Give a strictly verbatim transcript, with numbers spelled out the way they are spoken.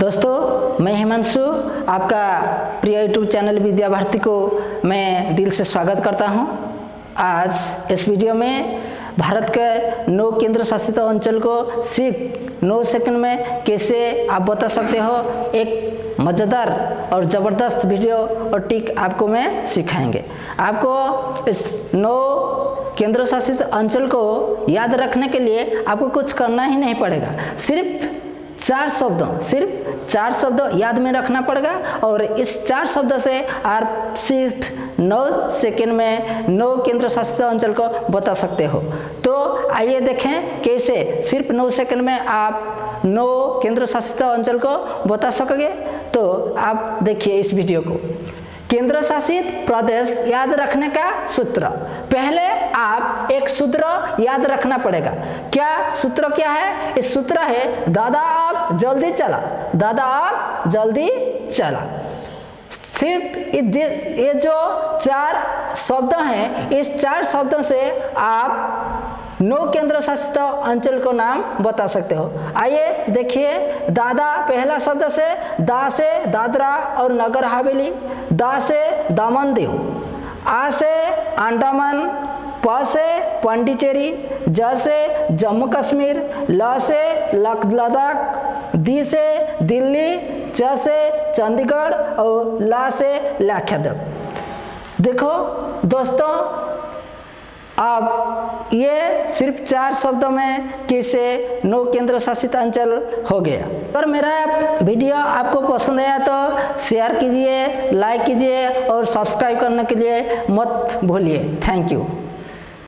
दोस्तों, मैं हिमांशु आपका प्रिय यूट्यूब चैनल विद्या भारती को मैं दिल से स्वागत करता हूं। आज इस वीडियो में भारत के नौ केंद्र शासित अंचल को सिर्फ नौ सेकंड में कैसे आप बता सकते हो, एक मज़ेदार और ज़बरदस्त वीडियो और टिक आपको मैं सिखाएंगे। आपको इस नौ केंद्र शासित अंचल को याद रखने के लिए आपको कुछ करना ही नहीं पड़ेगा। सिर्फ चार शब्द सिर्फ चार शब्द याद में रखना पड़ेगा और इस चार शब्द से आप सिर्फ नौ सेकेंड में नौ केंद्र शासित अंचल को बता सकते हो। तो आइए देखें कैसे सिर्फ नौ सेकेंड में आप नौ केंद्र शासित अंचल को बता सकोगे। तो आप देखिए इस वीडियो को। केंद्र शासित प्रदेश याद रखने का सूत्र, पहले आप एक सूत्र याद रखना पड़ेगा। क्या सूत्र क्या है? इस सूत्र है दादा आप जल्दी चला, दादा आप जल्दी चला। सिर्फ ये जो चार शब्द हैं, इस चार शब्दों से आप नौ केंद्र शासित अंचल को नाम बता सकते हो। आइए देखिए। दादा पहला शब्द से दा से दादरा और नगर हवेली, दा से दमन दीव, आ से अंडमान, प से पांडिचेरी, ज से जम्मू कश्मीर, ल से लद्दाख, दी से दिल्ली, च से चंडीगढ़ और ला से लक्षद्वीप। देखो दोस्तों, अब ये सिर्फ चार शब्दों में कैसे नौ केंद्र शासित अंचल हो गया। अगर मेरा वीडियो आपको पसंद आया तो शेयर कीजिए, लाइक कीजिए और सब्सक्राइब करने के लिए मत भूलिए। Thank you.